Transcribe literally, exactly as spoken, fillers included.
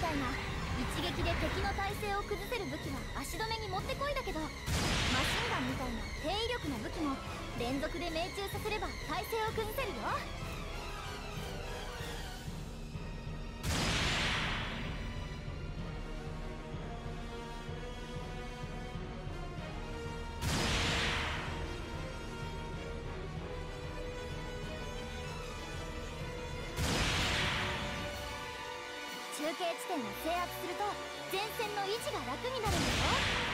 たいな一撃で敵の体勢を崩せる武器は足止めにもってこいだけど、マシンガンみたいな低威力な武器も連続で命中させれば体勢を崩せるよ。中継地点を制圧すると前線の維持が楽になるんだよ。